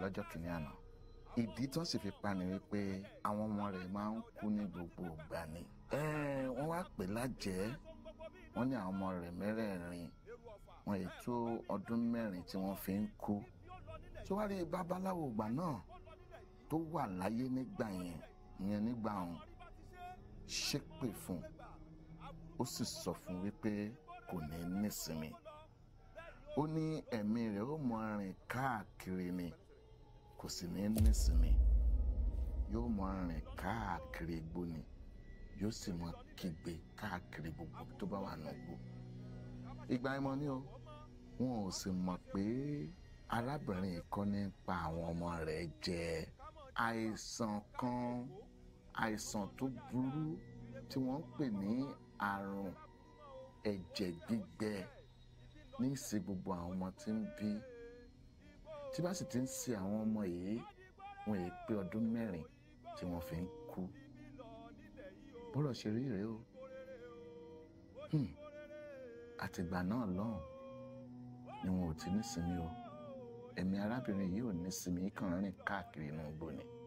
lọ́jọ́ kìíní àná. Ìdí tó sì fi pa ni wípé àwọn ọmọ rẹ̀ máa ń kú ní gbogbo ìgbà ni. Wọ́n wá pè lájẹ́, wọ́n ní àwọn ọmọ rẹ̀ mẹ́rẹ̀ẹ̀rin wọn ètò ọdún mẹ́rin tí wọ́n fi ń kú. Tó wá rí babaláwo ìgbà náà tó wà láyé nígbà yẹn, ìyẹn nígbà ọ̀hún, ṣépè fún un, ó sì sọ fún wípé kò ní nísinmi. Ó ní ẹ̀mí rẹ̀ ó mọ rìn káàkiri ni, kò sì ní nísinmi. Yóò mọ rìn káàkiri igbó ni, yóò sì mọ kígbe káàkiri gbogbo tó bá wà nùgbò. Ìgbà ìmọ̀ ni o, wọn ò sì mọ̀ pé arábìnrin kan ní pa àwọn ọmọ rẹ̀ jẹ. Àìsàn kan, àìsàn tó burú tí wọ́n ń pè ní àrùn ẹ̀jẹ̀ gbígbẹ ní í ṣe gbogbo àwọn ọmọ tí ń bí. Tí bá sì ti ń ṣe àwọn ọmọ yìí, wọn èé pé ọdún mẹ́rin tí wọ́n fi ń kú. Bọ́rọ̀ ṣe rí rèé o. Àtìgbà náà lọ́hùn ni wọn ò ti nísinmi o. Ẹ̀mí arábìnrin yìí ò nísinmi, kàn rìn káàkiri inú igbó ni.